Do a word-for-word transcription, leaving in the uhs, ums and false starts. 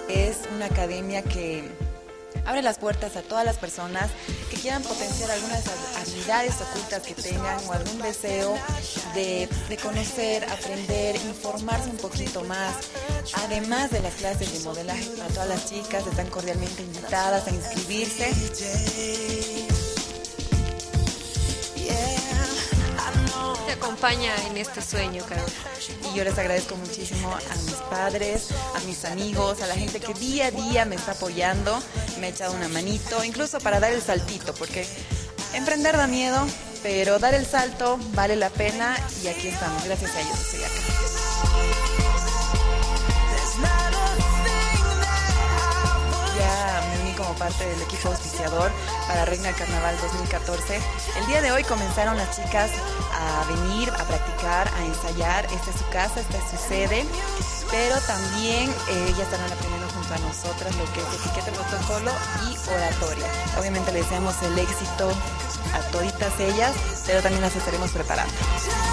es una academia que abre las puertas a todas las personas que quieran potenciar algunas habilidades ocultas que tengan o algún deseo de, de conocer, aprender, informarse un poquito más. Además de las clases de modelaje para todas las chicas, están cordialmente invitadas a inscribirse. Te acompaña en este sueño, Carol. Y yo les agradezco muchísimo a mis padres, a mis amigos, a la gente que día a día me está apoyando, me ha echado una manito, incluso para dar el saltito, porque emprender da miedo, pero dar el salto vale la pena y aquí estamos. Gracias a ellos estoy acá. Ya me uní como parte del equipo auspiciador para Reina Carnaval dos mil catorce. El día de hoy comenzaron las chicas a venir, a practicar, a ensayar. Esta es su casa, esta es su sede, pero también eh, ellas estarán aprendiendo junto a nosotras lo que es etiqueta, protocolo y oratoria. Obviamente les deseamos el éxito a toditas ellas, pero también las estaremos preparando.